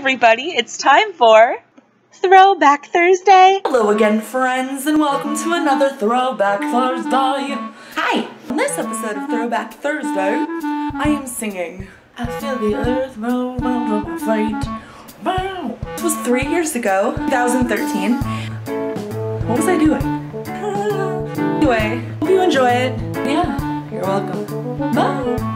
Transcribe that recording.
everybody, it's time for Throwback Thursday. Hello again, friends, and welcome to another Throwback Thursday. Hi! On this episode of Throwback Thursday, I am singing I Feel the Earth Roll Round my Feet. Wow! It was 3 years ago, 2013. What was I doing? Anyway, hope you enjoy it. Yeah, you're welcome. Bye!